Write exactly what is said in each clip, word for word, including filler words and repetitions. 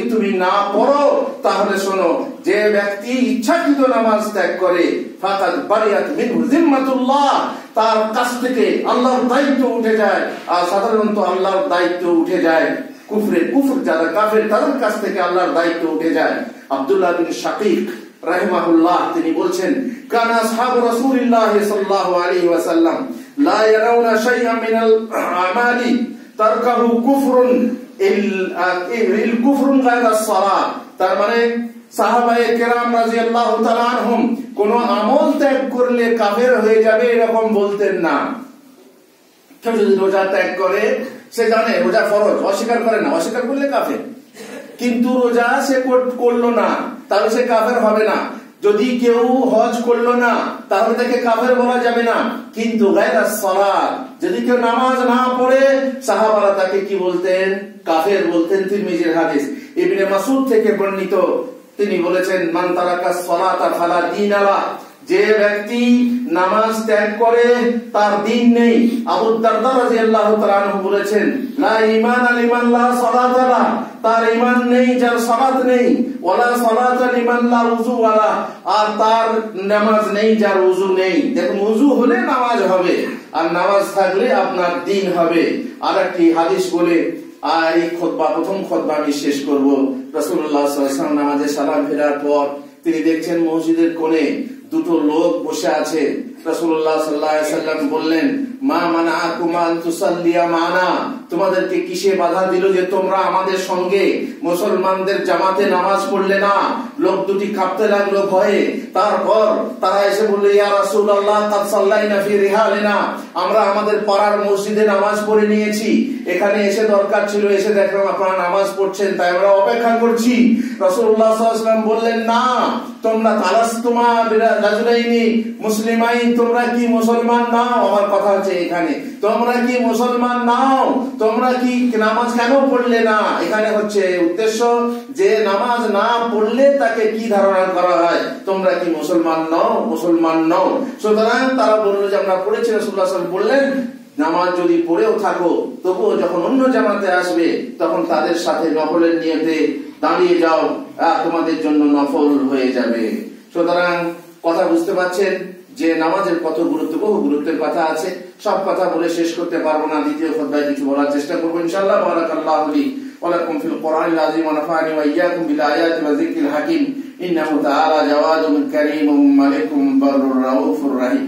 তুমি না পড়ো তাহলে শোনো, যে ব্যক্তি ইচ্ছাকৃত নামাজ ত্যাগ করে ফাকাদ বারিয়াত মিনহু জিম্মাতুল্লাহ, তার কাছ থেকে আল্লাহর দায়িত্ব উঠে যায়। আর সাধারণত আল্লাহর দায়িত্ব উঠে যায় কুফরে, কুফর যারা কাফের তাদের কাছ থেকে আল্লাহর দায়িত্ব উঠে যায়। আব্দুল্লাহ বিন শাকিক রাহিমাহুল্লাহ তিনি বলছেন, কানা আসহাবু রাসূলিল্লাহ সাল্লাল্লাহু আলাইহি ওয়াসাল্লাম লা ইয়ারাউনা শাইআন মিনাল আমালি তারকাহু কুফরুন ইল কুফরুন গায়রা সালাত। তার মানে সাহাবায়ে কেরাম রাদিয়াল্লাহু তাআলা আনহুম কোন আমল ত্যাগ করলে কাফের হয়ে যাবে এরকম বলতেন না। কেউ যদি রোজা ত্যাগ করে সে জানে রোজা ফরজ, অস্বীকার করে না, অস্বীকার করলে কাফের। কিন্তু রোজা সে করলো না তাহলে সে কাফের হবে না। যদি কেউ হজ করলো না তাহলে তাকে কাফের বলা যাবে না। কিন্তু গায়রা সালাত, যদি কেউ নামাজ না পড়ে সাহাবারা তাকে কি বলতেন? কাফের বলতেন। তিরমিজির হাদিস, ইবনে মাসউদ থেকে বর্ণিত, তিনি বলেছেন, মান তারাকা সালাতা ফালা দীন লা, যে ব্যক্তি নামাজ ত্যাগ করে তার দ্বীন নেই। আবু দারদা রাদিয়াল্লাহু তাআলা আনহু বলেছেন, লা ঈমানা লিমান লা সালাতা লা, তার ঈমান নেই যার সালাত নেই, ওয়ালা সালাতা লিমান লা উযু ওয়ালা, আর তার নামাজ নেই যার উযু নেই। দেখুন, উযু হলে নামাজ হবে আর নামাজ থাকলে আপনার দ্বীন হবে। আরেকটি হাদিস বলে আর এই খুতবা, প্রথম খুতবা আমি শেষ করব। রাসূলুল্লাহ সাল্লাল্লাহু আলাইহি ওয়াসাল্লাম নামাজে সালাম ফেরার পর তিনি দেখছেন মসজিদের কোণে দুটো লোক বসে আছে। রাসূলুল্লাহ সাল্লাল্লাহু আলাইহি ওয়াসাল্লাম বললেন, মা মানাকুম আন তুসাল্লিয়া মানা, তোমাদেরকে কিসে বাধা দিল যে তোমরা আমাদের সঙ্গে মুসলমানদের জামাতে নামাজ পড়লে না? লোক দুটি কাঁপতে লাগলো ভয়ে। তারপর তারা এসে বলল, ইয়া রাসূলুল্লাহ কাদ সাল্লাইনা ফি রিহালিনা, আমরা আমাদের পাড়ার মসজিদে নামাজ পড়ে নিয়েছি, এখানে এসে দরকার ছিল, এসে দেখলাম আপনারা নামাজ পড়ছেন, তাই আমরা অপেক্ষা করছি। রাসূলুল্লাহ সাল্লাল্লাহু আলাইহি ওয়াসাল্লাম বললেন, না, তোমরা তালাস্তুমা রাজুলাইনি মুসলিমাইন, তোমরা কি মুসলমান নাও? আমার কথা হচ্ছে এখানে, তোমরা কি মুসলমান নাও? তোমরা কি নামাজ কেন পড়লে না? এখানে হচ্ছে উদ্দেশ্য যে নামাজ না পড়লে তাকে কি ধারণা করা হয়, তোমরা কি মুসলমান নও? মুসলমান নও। সুতরাং তারা বললো যে আমরা পড়েছি। রাসূলুল্লাহ সাল্লাল্লাহু আলাইহি ওয়াসাল্লাম বললেন, নামাজ যদি পড়েও থাকো তবুও যখন অন্য জামাতে আসবে তখন তাদের সাথে নফলের নিয়তে দাঁড়িয়ে যাও, তোমাদের জন্য নফল হয়ে যাবে। সুতরাং কথা বুঝতে পারছেন যে নামাজের কত গুরুত্ব, বহু গুরুত্বের কথা আছে, সব কথা বলে শেষ করতে পারবো না। দ্বিতীয় খুতবায় কিছু বলার চেষ্টা করবো ইনশাআল্লাহ। বারাকাল্লাহু লি ওয়া লাকুম ফিল কোরআনিল আযীম ওয়া নাফা'নি ওয়া ইয়্যাকুম বিল আয়াতি ওয়া যিকরিল হাকীম। ইন্নাহু তাআলা জাওয়াদুন কারীমুম মালিকুম বাররুর রাউফুর রহিম।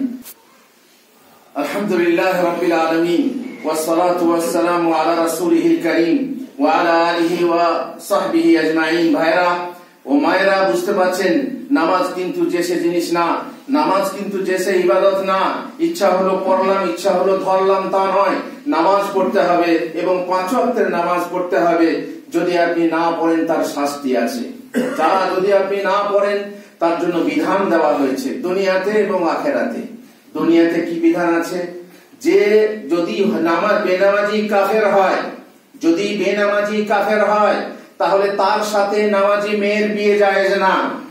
আলহামদুলিল্লাহি রাব্বিল আলামিন ওয়াস সালাতু ওয়াস সালামু আলা রাসূলিহিল কারীম ওয়া আলা আলিহি ওয়া সাহবিহি আজমাইন। ভাইরা ও মায়েরা, বুঝতে পারছেন নামাজ কিন্তু যে সে জিনিস না, নামাজ কিন্তু যে সে ইবাদত না। ইচ্ছা হলো পড়লাম, ইচ্ছা হলো ধরলাম, তা নয়। নামাজ পড়তে হবে এবং পাঁচ ওয়াক্তের নামাজ পড়তে হবে। যদি আপনি না পড়েন তার শাস্তি আছে। যারা যদি আপনি না পড়েন তার জন্য বিধান দেওয়া হয়েছে দুনিয়াতে এবং আখেরাতে। দুনিয়াতে কি বিধান আছে? যে যদি নামাজ বেনামাজি কাফের হয়, যদি বেনামাজি কাফের হয় তাহলে তার সাথে নামাজি মেয়ের বিয়ে জায়েজ না।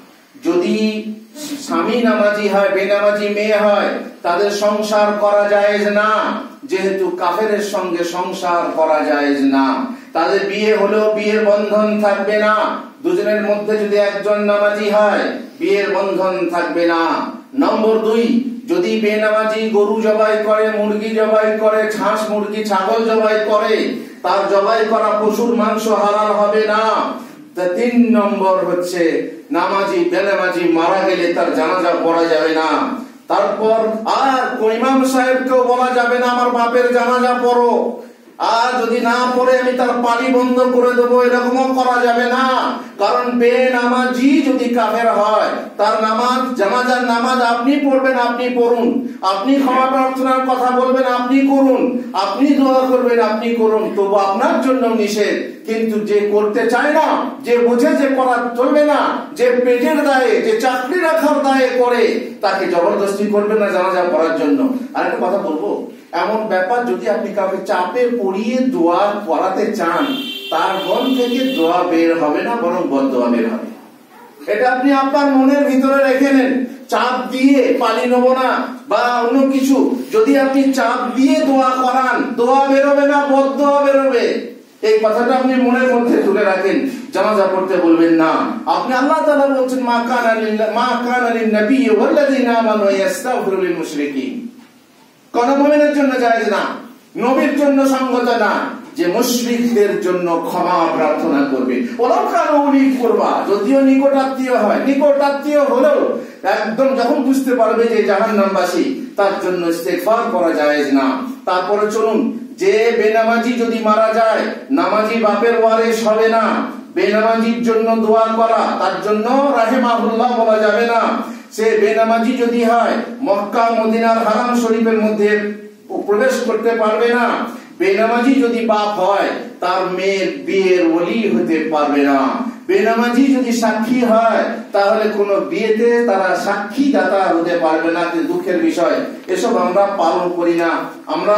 যদি স্বামী নামাজি হয়, বেনামাজি মেয়ে হয়, তাদের সংসার করা জায়েজ না, যেহেতু কাফেরের সঙ্গে সংসার করা জায়েজ না। তাদের বিয়ে হলেও বিয়ের বন্ধন থাকবে না। দুজনের মধ্যে যদি একজন নামাজি হয় বিয়ের বন্ধন থাকবে না। নম্বর দুই, যদি বেনামাজি গরু জবাই করে, মুরগি জবাই করে, হাঁস মুরগি ছাগল জবাই করে, তার জবাই করা পশুর মাংস হালাল হবে না। তিন নম্বর হচ্ছে নামাজি বেনামাজি মারা গেলে তার জানাজা পড়া যাবে না। তারপর আর ইমাম সাহেবকেও বলা যাবে না আমার বাপের জানাজা পড়ো, আর যদি না পড়ে আমি তার পানি বন্ধ করে দেবো, এরকমও করা যাবে না। কারণ বেনামাজি যদি কাফের হয় তার নামাজ, জানাজার নামাজ আপনি পড়বেন, আপনি পড়ুন, আপনি ক্ষমা প্রার্থনার কথা বলবেন, আপনি করুন, আপনি দোয়া করবেন, আপনি করুন, তবু আপনার জন্য নিষেধ। কিন্তু যে করতে চায় না, যে বুঝে যে করা চলবে না, যে পেটের দায়ে, যে চাকরি রাখার দায়ে করে, তাকে জবরদস্তি করবে না জানাজা পড়ার জন্য। আর একটা কথা বলবো, এমন ব্যাপার যদি আপনি কাউকে চাপে পড়িয়ে দোয়া করাতে চান, তার মন থেকে দোয়া বের হবে না, বরং বদদোয়া বের হবে। এটা আপনি আপনার মনের ভিতরে রেখে নেন। চাপ দিয়ে পালি নেবো না বা অন্য কিছু, যদি আপনি চাপ দিয়ে দোয়া করান, দোয়া বেরোবে না, বদদোয়া বেরোবে। এই কথাটা আপনি মনের মধ্যে তুলে রাখেন, জানাজা পড়তে বলবেন না। আপনি আল্লাহ তাআলা বলছেন মা কানা লিল্লাহ মা কানা লিন নবী ওয়াল্লাযিনা আমানু ইস্তাগফিরু লিল মুশরিকিন। কোন মুমিনের জন্য জায়েজ না, নবীর জন্য সঙ্গত না যে মুশরিকদের জন্য ক্ষমা প্রার্থনা করবে। ওরাও কারো উনি করবা, যদিও নিকট আত্মীয় হয়, নিকট আত্মীয় হলেও একদম যখন বুঝতে পারবে যে জাহান্নামবাসী, তার জন্য ইস্তেগফার করা জায়েজ না। তারপরে চলুন, যে বেনামাজি যদি মারা যায়, নামাজি বাপের ওয়ারিস হবে না। বেনামাজির জন্য দোয়া করা, তার জন্য রাহিমাহুল্লাহ বলা যাবে না। সে বেনামাজি যদি হয়, মক্কা মদিনার হারাম শরীফের মধ্যে প্রবেশ করতে পারবে না। বেনামাজি যদি বাপ হয়, তার মেয়ের বিয়ের ওলি হতে পারবে না। বেনামাজি যদি সাক্ষী হয়, তাহলে কোন বিয়েতে তারা সাক্ষী দাতা হতে পারবে না। দুঃখের বিষয়, এসব আমরা পালন করি না। আমরা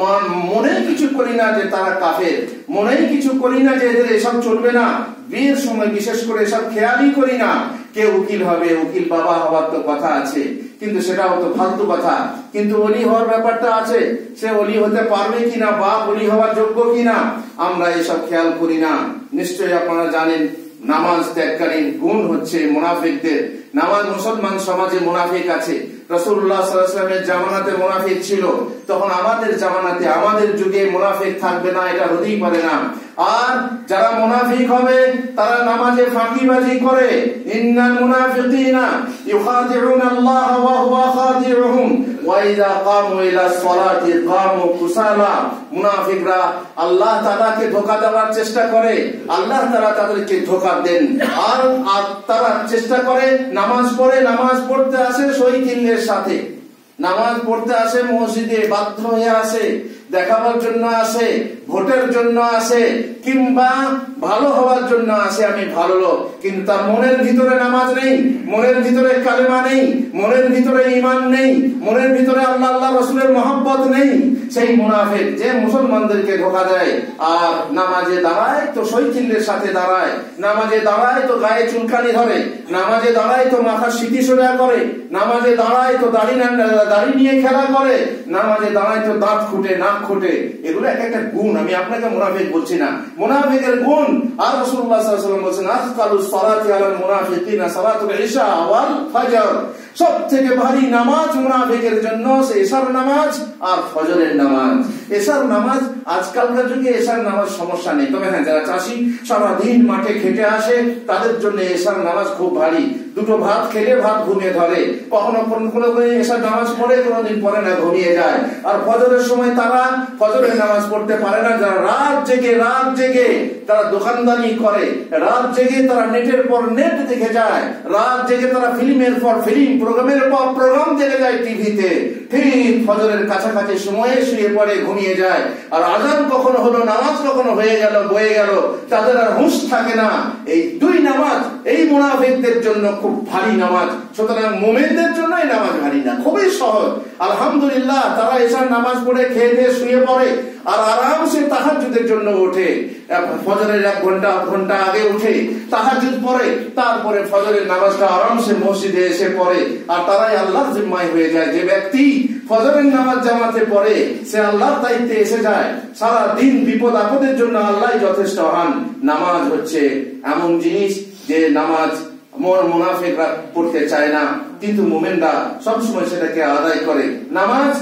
মনে কিছু করি না যে তারা কাফের, মনে কিছু করি না যে এদের এসব চলবে না। বিয়ের সময় বিশেষ করে এসব খেয়ালই করি না। কে উকিল হবে, উকিল বাবা হওয়ার তো কথা আছে, কিন্তু সেটাও তো ফালতু কথা। কিন্তু ওলি হওয়ার ব্যাপারটা আছে, সে ওলি হতে পারবে কিনা, বাপ ওলি হওয়ার যোগ্য কিনা, আমরা এসব খেয়াল করি না। নিশ্চয়ই আপনারা জানেন, নামাজ ত্যাগকারীর গুণ হচ্ছে মুনাফিকদের। নামাজ মুসলমান সমাজে মুনাফিক আছে। রাসূলুল্লাহ সাল্লাল্লাহু আলাইহি ওয়াসাল্লামের জামানাতে মুনাফিক ছিল, তখন আমাদের জামানাতে আমাদের যুগে মুনাফিক থাকবে না, এটা হতেই পারে না। আর যারা মুনাফিক হবে তারা নামাজে ফাঁকিবাজি করে। ইন্নাল মুনাফিকিনা ইউখাদিউনা আল্লাহ ওয়া হুয়া খাদিউহুম ওয়া ইযা কামু ইলা সলাতি কামু কুসালা। মুনাফিকরা আল্লাহ তাআলাকে ধোঁকা দেওয়ার চেষ্টা করে, আল্লাহ তাআলা তাদেরকে ধোঁকা দেন। আর তারা চেষ্টা করে, নামাজ পড়ে, নামাজ পড়তে আসে শহীদের সাথে, নামাজ পড়তে আসে মসজিদে, বাধ্য হয়ে আসে, দেখাবার জন্য আসে, ভোটের জন্য আসে, কিংবা ভালো হওয়ার জন্য আসে, আমি ভালো লোক, কিন্তু তার মনের ভিতরে নামাজ নেই, মনের ভিতরে কালেমা নেই, মনের ভিতরে ঈমান নেই, মনের ভিতরে আল্লাহ আল্লাহ রাসূলের মহব্বত নেই। সেই মুনাফিক যে মুসলমানদেরকে ধোঁকা দেয়, আর নামাজে দাঁড়ায় তো শৈথিল্যের সাথে দাঁড়ায়, নামাজে দাঁড়ায় তো গায়ে চুলকানি ধরে, নামাজে দাঁড়ায় তো মাথা সিটি সোজা করে, নামাজে দাঁড়ায় তো দাড়ি দাড়ি নিয়ে খেলা করে, নামাজে দাঁড়ায় তো দাঁত খুঁটে, নাক খুঁটে। এগুলো এক একটা গুণ, আমি আপনাকে মুনাফিক বলছি না, মুনাফিকের গুণ। আর রাসূলুল্লাহ সাল্লাল্লাহু আলাইহি ওয়াসাল্লাম বলেছেন আসকালুস সালাতি আলাল মুনাফিকিনা সালাতুল ইশা ওয়াল ফজর। সব থেকে ভারী নামাজ মুনাফিকের জন্য সে ইশার নামাজ আর ফজরের নামাজ। ইশার নামাজ আজকালকার যুগে ইশার নামাজ সমস্যা নেই, তবে হ্যাঁ, যারা চাষি সারাদিন মাঠে খেটে আসে তাদের জন্য ইশার নামাজ খুব ভারী। দুটো ভাত খেলে ভাত ঘুমিয়ে ধরে, কখনো কোনো করে ইশার নামাজ পড়ে, কোনোদিন পরে না, ঘুমিয়ে যায়। আর ফজরের সময় তারা ফজরের নামাজ পড়তে পারে না। যারা রাত জেগে রাত জেগে তারা দোকানদারি করে, রাত জেগে তারা নেটের পর নেট দেখে যায়, রাত জেগে তারা ফিল্মের পর ফিল্ম, প্রোগ্রামের পর প্রোগ্রাম দেখে যায় টিভিতে, ঠিক ফজরের কাছাকাছি সময়ে শুয়ে পড়ে, ঘুমিয়ে যায়। আর আজান কখনো হলো, নামাজ কখনো হয়ে গেল, বয়ে গেল, তাদের আর হুঁশ থাকে না। এই দুই নামাজ এই মুনাফিকদের জন্য খুব ভারী নামাজ। সুতরাং মুমিনদের জন্য এই নামাজ ভারী না, খুবই সহজ। আলহামদুলিল্লাহ, তারা এসার নামাজ পড়ে খেয়ে দিয়ে শুয়ে পড়ে, আর আরামসে তাহাজ্জুদের জন্য ওঠে। ফজরের এক ঘন্টা ঘন্টা আগে উঠে তাহাজ্জুদ পড়ে, তারপরে ফজরের নামাজটা আরামসে মসজিদে এসে পড়ে, আর তারাই আল্লাহর জিম্মায় হয়ে যায়। যে ব্যক্তি ফজরের নামাজ জামাতে পড়ে, সে আল্লাহর দায়িত্বে এসে যায়। সারা দিন বিপদ আপদের জন্য আল্লাহ যথেষ্ট হন। নামাজ হচ্ছে এমন জিনিস যে নামাজ মুনাফিকরা পড়তে চায় না, কিন্তু মুমিনরা সবসময় সেটাকে আদায় করে। নামাজ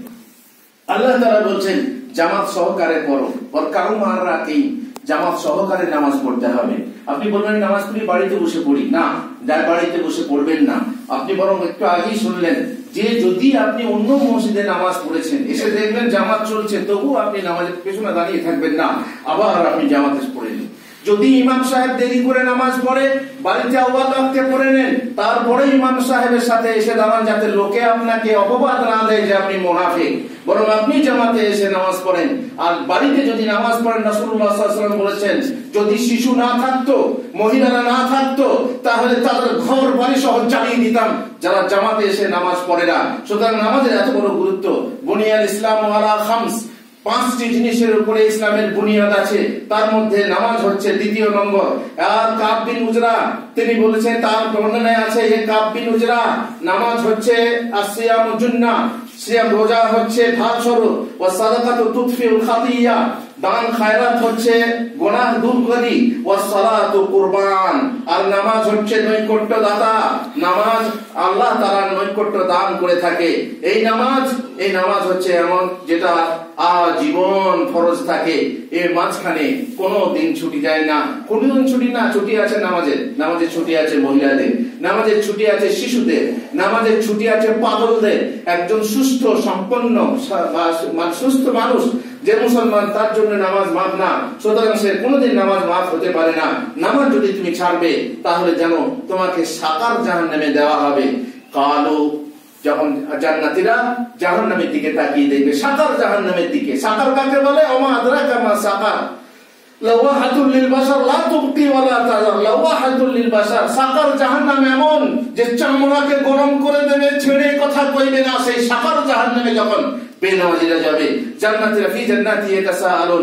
আল্লাহ তাআলা বলছেন জামাত সহকারে পড়ো, ওর কারো মার রাখেই জামাত সহকারে নামাজ পড়তে হবে। আপনি বলবেন নামাজ পড়ি বাড়িতে বসে পড়ি, না, বাড়িতে বসে পড়বেন না। আপনি বরং একটু আগেই শুনলেন যে যদি আপনি অন্য মসজিদে নামাজ পড়েছেন, এসে দেখবেন জামাত চলছে, তবু আপনি নামাজের পেছনে দাঁড়িয়ে থাকবেন না, আবার আপনি জামাতে পড়ে নিন। যদি ইমাম সাহেব দেরি করে নামাজ পড়ে, বাড়িতে আউয়াল ওয়াক্তে পড়ে নেন, তারপরে ইমাম সাহেবের সাথে এসে দাঁড়ান, যাতে লোকে আপনাকে অপবাদ না দেয় যে আপনি মুনাফিক। বরং আপনি জামাতে এসে নামাজ পড়েন। আর বাড়িতে যদি নামাজ পড়েন, রাসূলুল্লাহ সাল্লাল্লাহু আলাইহি ওয়াসাল্লাম বলেছেন, যদি শিশু না থাকতো, মহিলারা না থাকতো, তাহলে তাদের ঘর বাড়ি সহ জ্বালিয়ে দিতাম যারা জামাতে এসে নামাজ পড়ে না। সুতরাং নামাজের এত বড় গুরুত্ব। বুনিয়াল ইসলাম আলা খামস, পাঁচটি জিনিসের উপরে ইসলামের বুনিয়াদ আছে, তার মধ্যে নামাজ হচ্ছে দ্বিতীয় নম্বর। আর কাব বিন উজরা তিনি বলেছেন, তার বর্ণনায় আছে যে কাব বিন উজরা নামাজ হচ্ছে আসিয়ামুজ জুন্নাহ, সিয়াম রোজা হচ্ছে ঢাল স্বরূপ, ওয়া সাদাকাতু তুতফিউল খাতিয়া, দান খায়রাত হচ্ছে গুনাহ দূরকারী, ওয়াস সালাতু কুরবান, আর নামাজ হচ্ছে নৈকট্য দাতা। নামাজ আল্লাহ তাআলার নৈকট্য দান করে থাকে। এই নামাজ এই নামাজ হচ্ছে এমন যেটা আজীবন ফরজ থাকে, এর মাঝখানে কোনো দিন ছুটি যায় না। কোন দিন ছুটি না, ছুটি আছে নামাজের, নামাজের ছুটি আছে মহিলাদের, নামাজের ছুটি আছে শিশুদের, নামাজের ছুটি আছে পাগলদের। একজন সুস্থ সম্পন্ন সুস্থ মানুষ যে মুসলমান, তার জন্য নামাজ মাফ না। সুতরাং সে কোনোদিন নামাজ মাফ হতে পারে না। নামাজ যদি তুমি ছাড়বে তাহলে জানো তোমাকে সাকার জাহান্নামে দেওয়া হবে। কালো যখন জান্নাতীরা জাহান্নামের দিকে তাকিয়ে দেখবে, সাকার জাহান্নামের দিকে। সাকার কাকে বলে? ওমা আদরাকা মা সাকার, লাওয়াহাতুল লিল বাশার লা তুবকি ওয়া লা তাযার, লাওয়াহাতুল লিল বাশার। সাকার জাহান্নাম এমন যে চামড়াকে গরম করে দেবে, ছেড়ে কথা কইবে না। সেই সাকার জাহান্নামে যখন বেনামাজিরা যাবে, জান্নাতীরা ফি জান্নাতি ইয়াতাসাআলুন,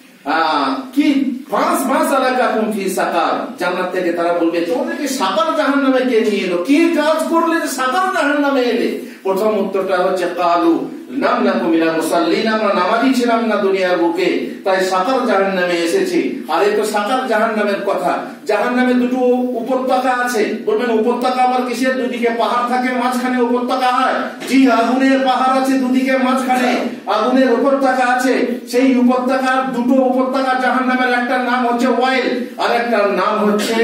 কি পাঁচ মাস আলাকাকুম ফি সাকার, জান্নাত থেকে তারা বলবে তোমাদেরকে সাকার জাহান্নামে কে নিয়ে এলো, কি কাজ করলে যে সাকার জাহান্নামে এলে? প্রথম উত্তরটা হচ্ছে কালু লাম নাকু মিনাল মুসাল্লিন, আমরা নামাজি ছিলাম না দুনিয়ার বুকে, তাই সাকার জাহান্নামে এসেছি। আর এই তো সাকার জাহান্নামের কথা। জাহান্নামে দুটো উপত্যকা আছে। বলবেন উপত্যকা আবার কিসের? দুদিকে পাহাড় থাকে, মাঝখানে উপত্যকা হয়। জি, আগুনের পাহাড় আছে দুদিকে, মাঝখানে আগুনের উপত্যকা আছে। সেই উপত্যকার দুটো উপত্যকা জাহান্নামের, একটা নাম হচ্ছে ওয়াইল আর একটা নাম হচ্ছে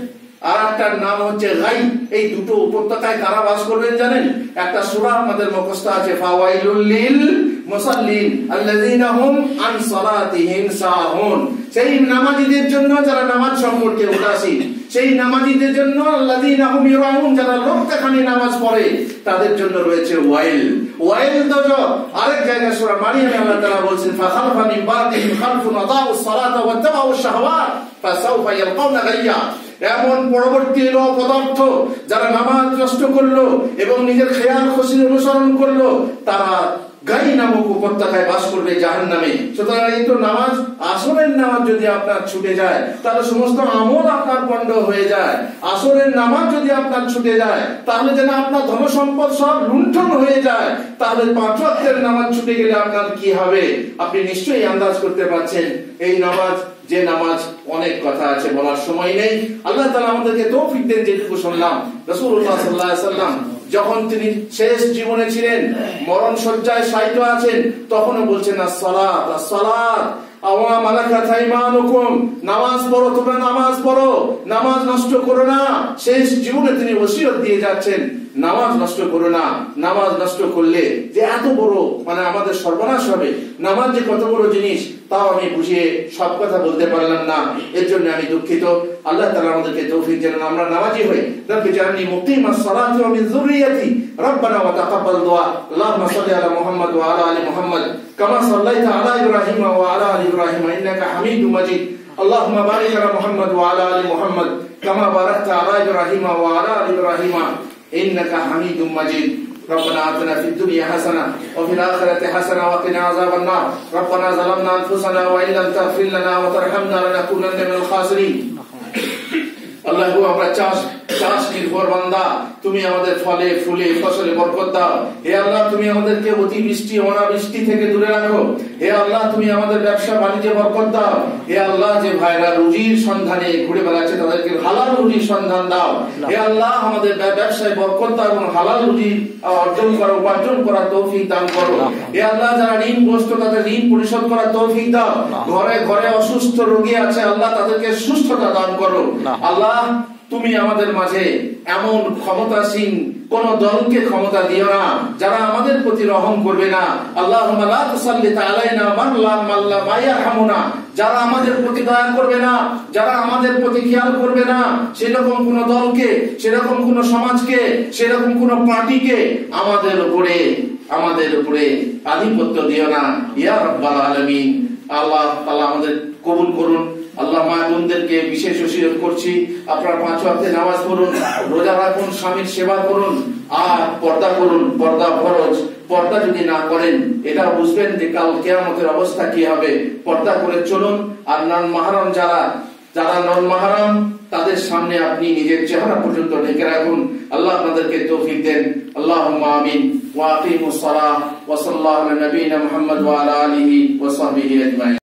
আর একটা নাম হচ্ছে গাই। এই দুটো উপত্যকায় কারা বাস করবেন জানেন? একটা সূরা আমাদের মুখস্থ আছে, ফাওয়াইলুল লিল মুসাল্লিন আল্লাযীনা হুম আন সালাতিহিম সাহুন। সেই নামাজীদের জন্য যারা নামাজ সম্পর্কে উদাসীন, সেই নামাজীদের জন্য আল্লাযীনা হুম ইরাউন, যারা লোক দেখানি নামাজ পড়ে, তাদের জন্য রয়েছে ওয়াইল। ওয়াইল দজো আরেক জায়গায় সূরা মারিয়ামে আল্লাহ তাআলা বলেন, ফাখালফা মিন বাদিহিম খালফুন আদাউস সালাতা ওয়াত্তাবাউশ শাহওয়াত ফাসাউফা ইয়ালকাউনা গায়্যা। এমন পরবর্তী এলো পদার্থ যারা নামাজ নষ্ট করলো এবং নিজের খেয়াল খুশির অনুসরণ করলো, তারা গাই নামক উপত্যকায় বাস করবে জাহান্নামে। সুতরাং এই তো নামাজ, আসরের নামাজ যদি আপনার ছুটে যায় তাহলে সমস্ত আমল আপনার পণ্ড হয়ে যায়। আসরের নামাজ যদি আপনার ছুটে যায় তাহলে যেন আপনার ধন সম্পদ সব লুণ্ঠন হয়ে যায়। তাহলে পাঁচ ওয়াক্তের নামাজ ছুটে গেলে আপনার কি হবে আপনি নিশ্চয়ই আন্দাজ করতে পারছেন। এই নামাজ, যে নামাজ অনেক কথা আছে, বলার সময় নেই। আল্লাহ তাআলা আমাদেরকে তৌফিক দেন। যেটুকু শুনলাম, রাসূলুল্লাহ সাল্লাল্লাহু আলাইহি ওয়াসাল্লাম যখন তিনি শেষ জীবনে ছিলেন, মরণ শয্যায় শায়িত আছেন, তখনও বলছেন as-সালাত as-সালাত ওয়া মালাকাত আইমানুকুম, নামাজ পড়ো, তোমরা নামাজ পড়ো, নামাজ নষ্ট করো না। শেষ জীবনে তিনি ওসিয়ত দিয়ে যাচ্ছেন, নামাজ নষ্ট করো না। নামাজ নষ্ট করলে যে এত বড় মানে আমাদের সর্বনাশ হবে, নামাজ যে কত বড় জিনিস তাও আমি বুঝিয়ে সব কথা বলতে পারলাম না, এর জন্য আমি দুঃখিত। আল্লাহ তাআলা আমাদেরকে তৌফিক দেন আমরা নামাজি হই। রব্বি জাআলনি মুকিমাস সালাতি ওয়া মিন যুররিয়াতি রব্বানা ওয়া তাকাব্বাল দুআ। আল্লাহুম্মা সাল্লি আলা মুহাম্মদ ওয়া আলা আলি মুহাম্মদ কামা সাল্লাইতা আলা ইব্রাহিম ওয়া আলা আলি ইব্রাহিম ইন্নাকা হামিদুম মাজিদ। আল্লাহুম্মা বারিক আলা মুহাম্মদ ওয়া আলা আলি মুহাম্মদ কামা বারাকতা আলা ইব্রাহিম ওয়া আলা আলি ইব্রাহিম ইন্নাকা হামিদুম মাজিদ। ربنا آتنا في الدنيا حسنة وفي الآخرة حسنة وقنا عذاب النار. ربنا ظلمنا أنفسنا وإن لم تغفر لنا وترحمنا لنكونن من الخاسرين. আল্লাহ, আমরা চাষ চাষ নির্ভর বান্দা, তুমি আমাদের ফলে ফুলে ফসলে বরকত দাও। হে আল্লাহ, তুমি আমাদেরকে অতিবৃষ্টি অনাবৃষ্টি থেকে দূরে রাখো। হে আল্লাহ, তুমি আমাদের ব্যবসা বাণিজ্যে বরকত দাও। হে আল্লাহ, যে ভাইরা রুজির সন্ধানে ঘুরে বেড়াচ্ছে তাদেরকে হালাল রুজির সন্ধান দাও। হে আল্লাহ, আমাদের ব্যবসায় বরকত দাও এবং হালাল রুজি অর্জন করা উপার্জন করার তৌফিক দান করো। হে আল্লাহ, যারা ঋণগ্রস্ত তাদের ঋণ পরিশোধ করার তৌফিক দাও। ঘরে ঘরে অসুস্থ রোগী আছে, আল্লাহ তাদেরকে সুস্থতা দান করো। আল্লাহ, তুমি আমাদের মাঝে এমন ক্ষমতাসীন কোন দলকে ক্ষমতা দিও না যারা আমাদের প্রতি রহম করবে না। আল্লাহুম্মা লা তুসাল্লিত আলাইনা মান লা মাল্লা মায়ারহামুনা, যারা আমাদের প্রতি দয়া করবে না, যারা আমাদের প্রতি খেয়াল করবে না, সেরকম কোন দলকে, সেরকম কোন সমাজকে, সেরকম কোন পার্টিকে আমাদের উপরে আমাদের উপরে আধিপত্য দিও না ইয়া রাব্বাল আলামিন। আল্লাহ তাআলা আমাদের কবুল করুন। আল্লাহ, মা বোনদেরকে বিশেষ ওসিয়ত করছি, আপনারা পাঁচ ওয়াক্তে নামাজ পড়ুন, রোজা রাখুন, স্বামীর সেবা করুন, আর পর্দা করুন। পর্দা ফরজ। পর্দা যদি না করেন এটা বুঝবেন যে কাল কিয়ামতের অবস্থা কি হবে। পর্দা করে চলুন। আর নন মাহরম যারা যারা নন মাহরম তাদের সামনে আপনি নিজের চেহারা পর্যন্ত ঢেকে রাখুন। আল্লাহ আপনাদেরকে তৌফিক দেন। আল্লাহুম্মা আমিন। ওয়া আকিমুস সালাহ ওয়া সাল্লাল্লাহু আলা নবিয়িনা মুহাম্মদ ওয়া আলা আলিহি ওয়া সাহবিহি আজমাইন।